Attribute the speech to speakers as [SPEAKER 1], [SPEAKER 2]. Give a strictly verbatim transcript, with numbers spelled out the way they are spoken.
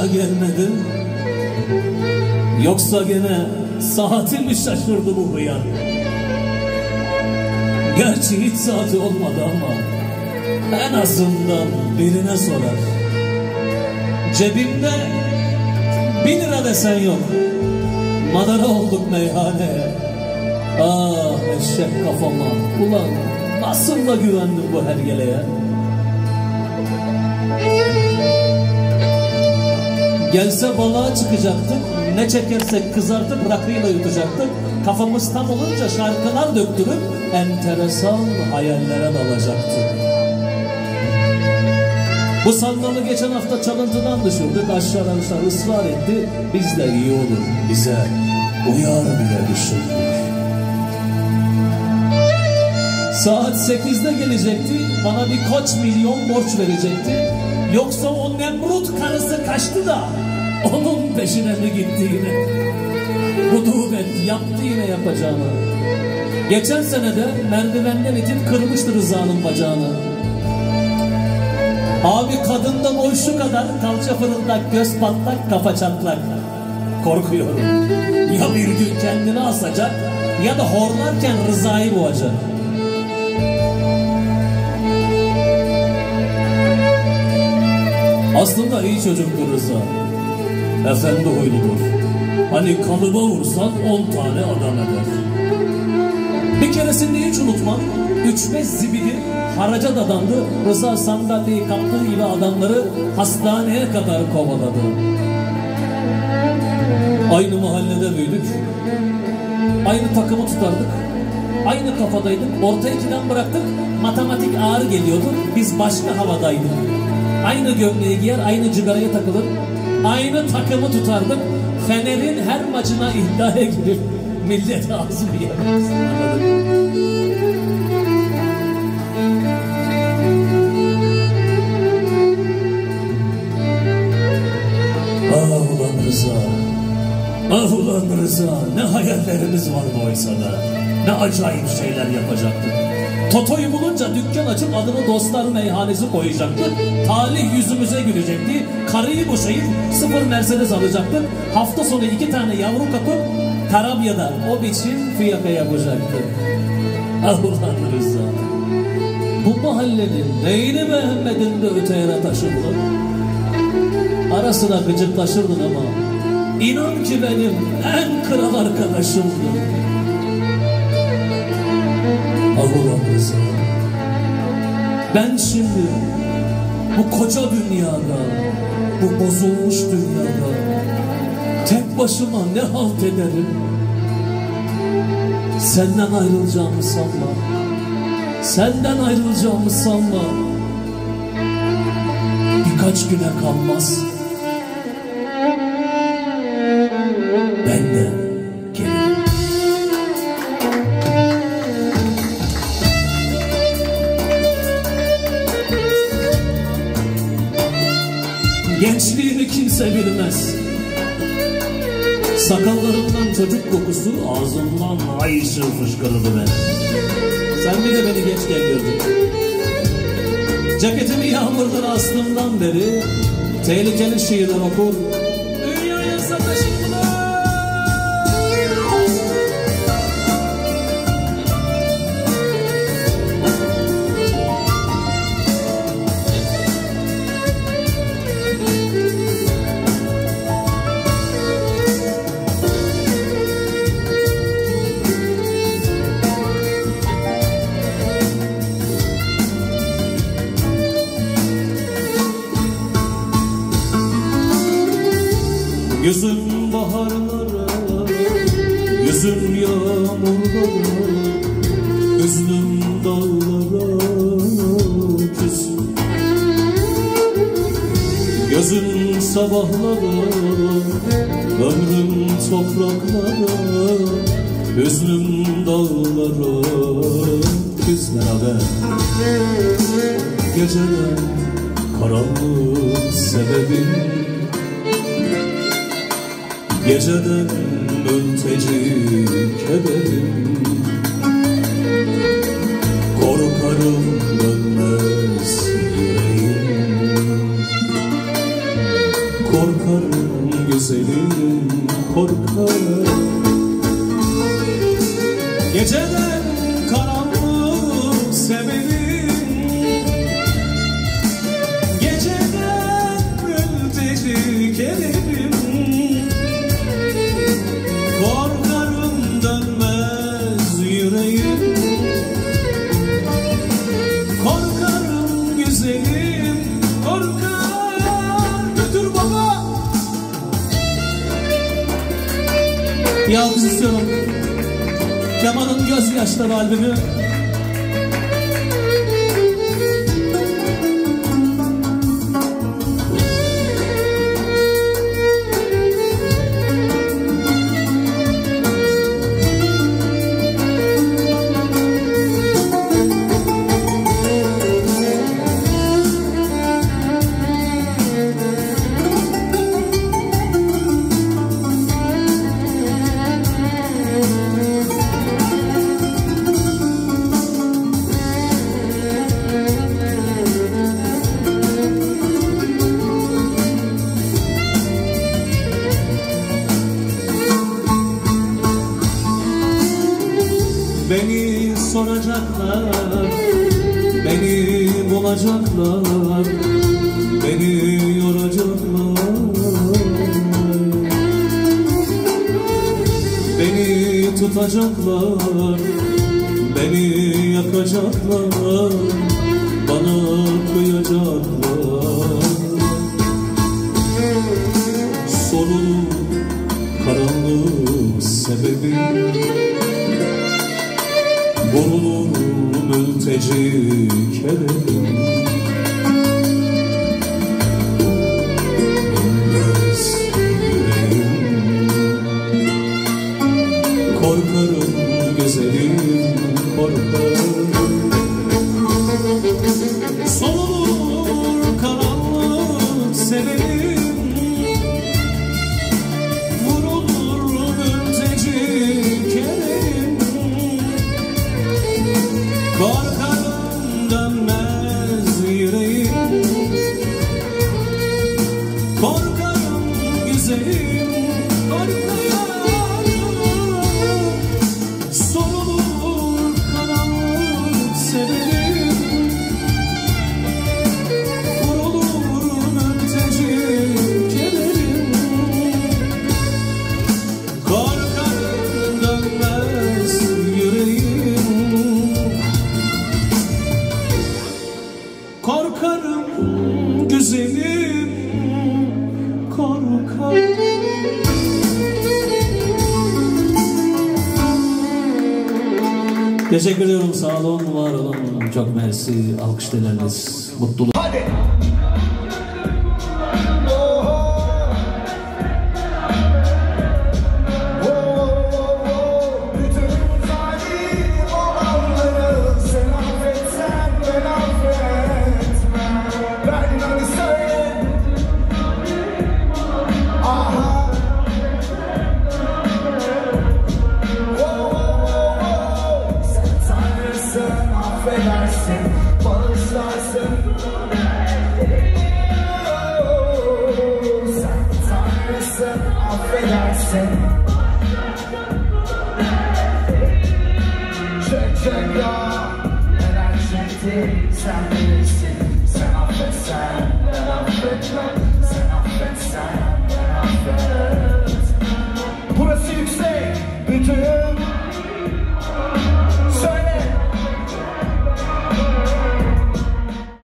[SPEAKER 1] hala gelmedin? Yoksa gene saati mi şaşırdı bu hıyar? Gerçi hiç saati olmadı ama en azından birine sorar. Cebimde bin lira desen yok, madara olduk meyhaneye. Ah eşek kafama, ulan nasıl da güvendim bu hergeleye. Gelse balığa çıkacaktık, ne çekersek kızartıp rakıyla yutacaktık. Kafamız tam olunca şarkılar döktürüp enteresan hayallere dalacaktık. Bu sandalı geçen hafta çalıntıdan düşürdük, aşağıdan aşağı ısrar etti. Biz de iyi olur, bize uyar bile düşündük. Saat sekizde gelecekti, bana bir koç milyon borç verecekti. Yoksa o Nemrut karısı kaçtı da onun peşine mi gitti yine? Hudubet yaptı yine yapacağını. Geçen senede merdivenden itip kırmıştı Rıza'nın bacağını. Abi kadında boy şu kadar, kalça fırıldak, göz patlak, kafa çatlak. Korkuyorum, ya bir gün kendini asacak ya da horlarken Rıza'yı boğacak. Aslında iyi çocuktur Rıza, efendi huyludur. Hani kalıba vursan on tane adam eder. Bir keresinde hiç unutmam, üç beş zibidi haraca dadandı. Rıza sandalyeyi kaptığı gibi adamları hastaneye kadar kovaladı. Aynı mahallede büyüdük, aynı takımı tutardık, aynı kafadaydık. Orta ikiden bıraktık, matematik ağır geliyordu, biz başka havadaydık. Aynı gömleği giyer, aynı cigaraya takılır, aynı takımı tutardık. Fener'in her maçına iddiaya girip millete ağzı bir yerimiz. Ah ulan Rıza, ah ulan Rıza, ne hayallerimiz vardı oysa da, ne acayip şeyler yapacaktık. Toto'yu bulunca dükkan açıp adını Dostlar Meyhanesi koyacaktı. Talih yüzümüze gülecekti. Karıyı boşayıp sıfır Mercedes alacaktı. Hafta sonu iki tane yavru kapıp Tarabya'da o biçim fiyaka yapacaktı. Ah ulan Rıza, bu mahallenin neyini beğenmedin de öte yere taşındın? Ara sıra gıcıklaşırdın ama inan ki benim en kral arkadaşımdın. Ah ulan Rıza, ben şimdi bu koca dünyada, bu bozulmuş dünyada tek başıma ne halt ederim? Senden ayrılacağımı sanma, senden ayrılacağımı sanma. Birkaç güne kalmaz, ben de gelirim. Gençliğimi kimse bilmez. Sakallarımdan çocuk kokusu, ağzımdan ay ışığı fışkırdı ben. Sen bir de beni geç geliyordun. Ceketimi yağmurdan astığımdan beri tehlikeli şiirler okur, dünyaya sataşırlar. Yüzün baharlara, yüzün yağmurlara, üzlüm dağlara küsüm. Gözün sabahlara, ömrüm topraklara, üzlüm dağlara küsme haber. Geceler karanlık sebebim, geceden mülteci kederim. Korkarım dönmez yüreğim, Korkarım güzelim, korkarım. Geceden karanlık severim, geceden mülteci gelirim. Korkarım dönmez yüreğim, korkarım güzelim, korkar. Götür baba. Bir alkış istiyorum. Kemal'ın Gözyaşları albümü. Beni soracaklar, beni bulacaklar, beni yoracaklar. Beni tutacaklar, beni yakacaklar, bana kıyacaklar. Sorun karanlık sebebi, vurulur mülteci kelerim. Dönmez yüreğim, korkarım güzelim, korkarım. Solur karanlık severim, vurulur mülteci kelerim. Korkarım dönmez yüreğim, korkarım güzelim, korkarım. Sorulur karanlık severim, vurulur mülteci kelerim. Korkarım dönmez yüreğim, korkarım güzelim, korkarım. Teşekkür ediyorum, sağ olun, var olun, çok mersi, alkışlarınız, mutluluk. Hadi.
[SPEAKER 2] Çek çek ya, neden çektin? Sen bilirsin, sen affetsen, ben affetmem. Sen affetsen, ben affet. Burası yüksek, bütün